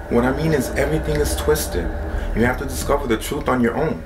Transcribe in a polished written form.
What I mean is everything is twisted. You have to discover the truth on your own.